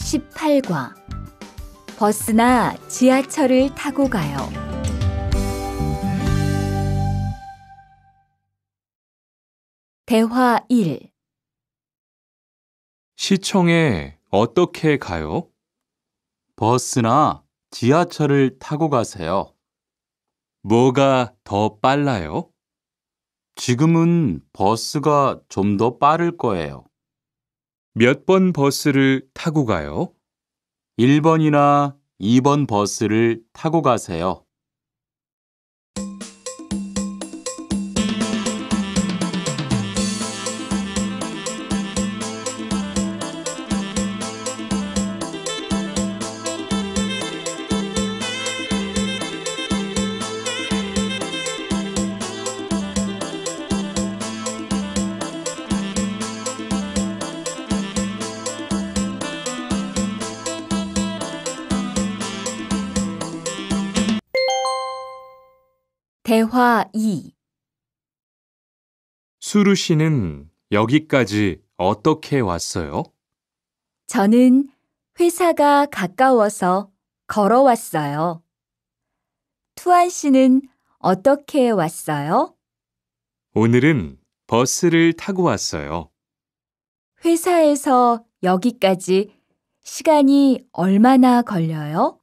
18과 버스나 지하철을 타고 가요. 대화 1. 시청에 어떻게 가요? 버스나 지하철을 타고 가세요. 뭐가 더 빨라요? 지금은 버스가 좀 더 빠를 거예요. 몇 번 버스를 타고 가요? 1번이나 2번 버스를 타고 가세요. 대화 2. 수루 씨는 여기까지 어떻게 왔어요? 저는 회사가 가까워서 걸어왔어요. 투안 씨는 어떻게 왔어요? 오늘은 버스를 타고 왔어요. 회사에서 여기까지 시간이 얼마나 걸려요?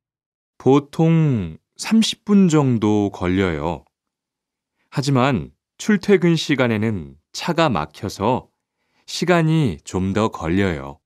보통 30분 정도 걸려요. 하지만 출퇴근 시간에는 차가 막혀서 시간이 좀 더 걸려요.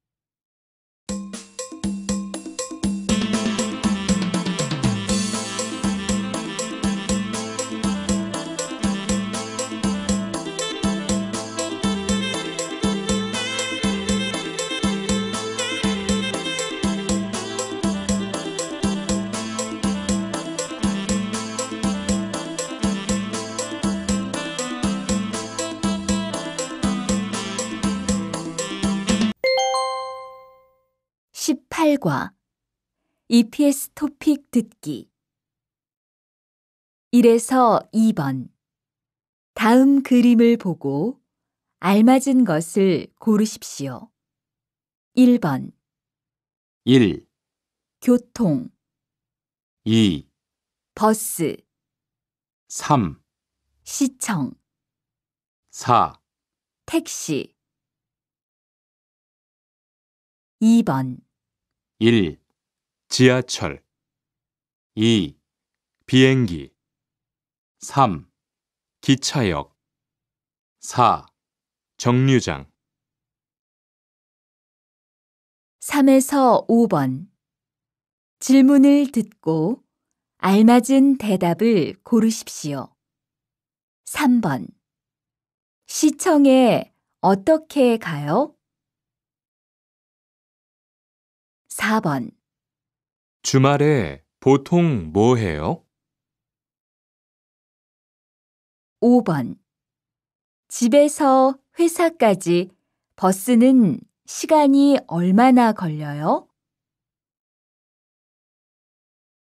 (18과) EPS 토픽 듣기 1에서 2번. 다음 그림을 보고 알맞은 것을 고르십시오. 1번 1, 교통, 2, 버스, 3, 시청, 4, 택시. 2번 1, 지하철, 2, 비행기, 3, 기차역, 4, 정류장. 3에서 5번. 질문을 듣고 알맞은 대답을 고르십시오. 3번. 시청에 어떻게 가요? 4번. 주말에 보통 뭐 해요? 5번. 집에서 회사까지 버스는 시간이 얼마나 걸려요?